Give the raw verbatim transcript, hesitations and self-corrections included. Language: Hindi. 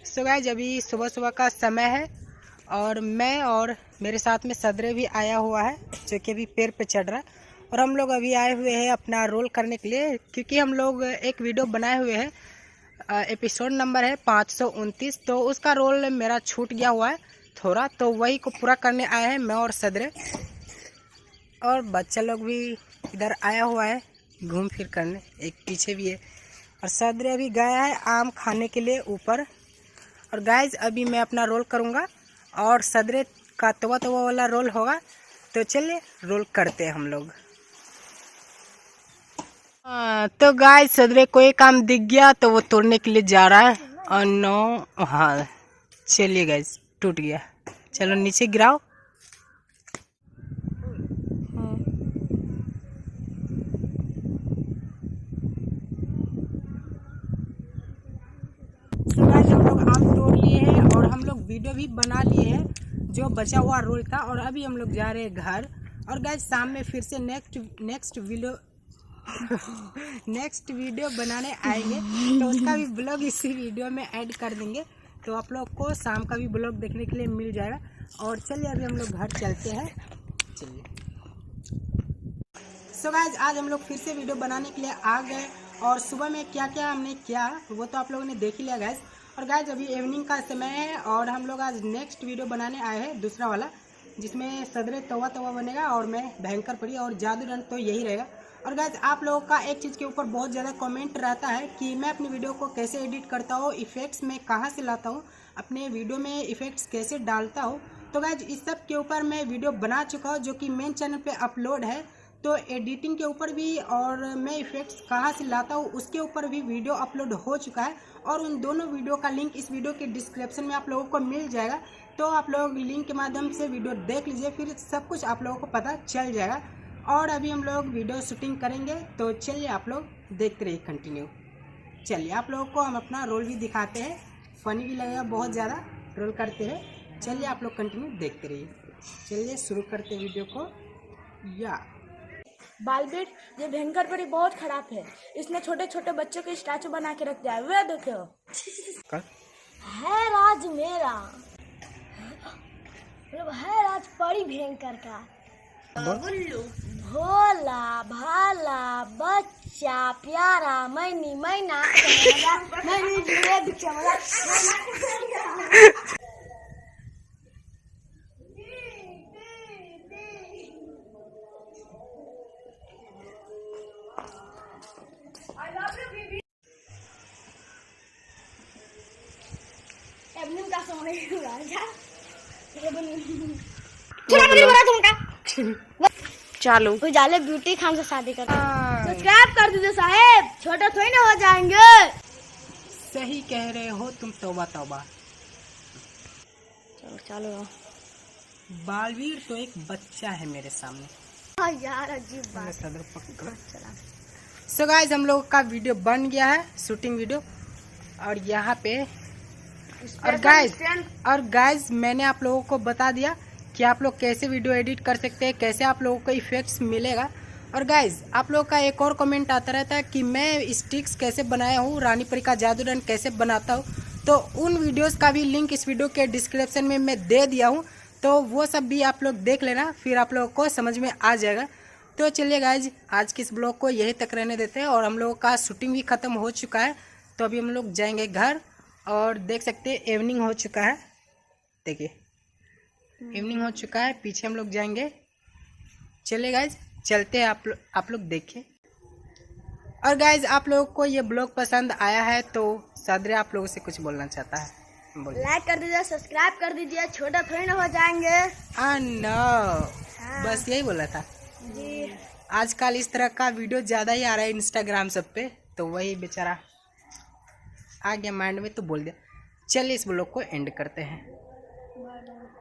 सो गाइस अभी सुबह सुबह का समय है और मैं और मेरे साथ में सदरे भी आया हुआ है जो कि अभी पेड़ पे चढ़ रहा है। और हम लोग अभी आए हुए हैं अपना रोल करने के लिए, क्योंकि हम लोग एक वीडियो बनाए हुए हैं, एपिसोड नंबर है पाँच सौ उनतीस। तो उसका रोल मेरा छूट गया हुआ है थोड़ा, तो वही को पूरा करने आए हैं मैं और सदरे। और बच्चा लोग भी इधर आया हुआ है घूम फिर करने, एक पीछे भी है। और सदरे अभी गया है आम खाने के लिए ऊपर। और गाइज अभी मैं अपना रोल करूँगा और सदरे का तवा तवा वाला रोल होगा। तो चलिए रोल करते हैं हम लोग। तो गाइज सदरे को एक आम दिख गया तो वो तोड़ने के लिए जा रहा है। और नो, हाँ चलिए गाइज टूट गया, चलो नीचे गिराओ। हम लोग आम तोड़ लिए हैं और हम लोग वीडियो भी बना लिए हैं जो बचा हुआ रोल था। और अभी हम लोग जा रहे हैं घर। और गाइस शाम में फिर से next next video next video बनाने आएंगे, तो उसका भी ब्लॉग इसी वीडियो में ऐड कर देंगे। तो आप लोग को शाम का भी ब्लॉग देखने के लिए मिल जाएगा। और चलिए अभी हम लोग घर चलते हैं। चलिए सो गाइस आज हम लोग फिर से वीडियो बनाने के लिए आ गए। और सुबह में क्या क्या हमने किया वो तो आप लोगों ने देख ही लिया गाइस। और गाइस अभी इवनिंग का समय है और हम लोग आज नेक्स्ट वीडियो बनाने आए हैं दूसरा वाला, जिसमें सदरे तवा तवा बनेगा और मैं भयंकर पड़ी और जादू रन तो यही रहेगा। और गाइस आप लोगों का एक चीज़ के ऊपर बहुत ज़्यादा कमेंट रहता है कि मैं अपनी वीडियो को कैसे एडिट करता हूँ, इफ़ेक्ट्स में कहाँ से लाता हूँ, अपने वीडियो में इफ़ेक्ट्स कैसे डालता हूँ। तो गाइस इस सब के ऊपर मैं वीडियो बना चुका हूँ जो कि मेन चैनल पर अपलोड है। तो एडिटिंग के ऊपर भी और मैं इफ़ेक्ट्स कहाँ से लाता हूँ उसके ऊपर भी वीडियो अपलोड हो चुका है। और उन दोनों वीडियो का लिंक इस वीडियो के डिस्क्रिप्शन में आप लोगों को मिल जाएगा। तो आप लोग लिंक के माध्यम से वीडियो देख लीजिए, फिर सब कुछ आप लोगों को पता चल जाएगा। और अभी हम लोग वीडियो शूटिंग करेंगे, तो चलिए आप लोग देखते रहिए कंटिन्यू। चलिए आप लोगों को हम अपना रोल भी दिखाते हैं, फनी भी लगेगा, बहुत ज़्यादा रोल करते हैं। चलिए आप लोग कंटिन्यू देखते रहिए। चलिए शुरू करते हैं वीडियो को। या बालबेट ये भयंकर परी बहुत खराब है, इसने छोटे छोटे बच्चों के स्टैचू बना के रख दिया है। वे देखो है राज मेरा, है राज परी भयंकर का। भोला भाला बच्चा प्यारा मैनी मैना मैनी जुए चमड़ा। का सोने चालू कोई जाले ब्यूटी खान से शादी करते। सब्सक्राइब कर दीजिए साहेब, छोटे थोड़ी ना हो जाएंगे। सही कह रहे हो तुम, तौबा तौबा। चलो चलो, बालवीर तो एक बच्चा है मेरे सामने। हाँ यार अजीब बात। सदर पकड़ चला। सो गाइस हम लोग का वीडियो बन गया है, शूटिंग वीडियो। और यहाँ पे और गाइस और गाइस मैंने आप लोगों को बता दिया कि आप लोग कैसे वीडियो एडिट कर सकते हैं, कैसे आप लोगों को इफेक्ट्स मिलेगा। और गाइस आप लोगों का एक और कमेंट आता रहता है कि मैं स्टिक्स कैसे बनाया हूँ, रानी परी का जादू रन कैसे बनाता हूँ। तो उन वीडियोस का भी लिंक इस वीडियो के डिस्क्रिप्शन में मैं दे दिया हूँ, तो वो सब भी आप लोग देख लेना, फिर आप लोगों को समझ में आ जाएगा। तो चलिए गाइज आज के इस ब्लॉग को यही तक रहने देते हैं। और हम लोगों का शूटिंग भी ख़त्म हो चुका है, तो अभी हम लोग जाएंगे घर। और देख सकते हैं इवनिंग हो चुका है, देखिए इवनिंग हो चुका है, पीछे हम लोग जाएंगे। चलिए गाइज चलते हैं, आप लो, आप लोग देखिए। और गाइज आप लोगों को ये ब्लॉग पसंद आया है तो सदरे आप लोगों से कुछ बोलना चाहता है, लाइक कर दीजिए, सब्सक्राइब कर दीजिए, छोटा थोड़ी ना हो जाएंगे। हाँ नो, बस यही बोला था जी। आजकल इस तरह का वीडियो ज़्यादा ही आ रहा है इंस्टाग्राम सब पे, तो वही बेचारा आ गया माइंड में तो बोल दिया। चलिए इस ब्लॉग को एंड करते हैं।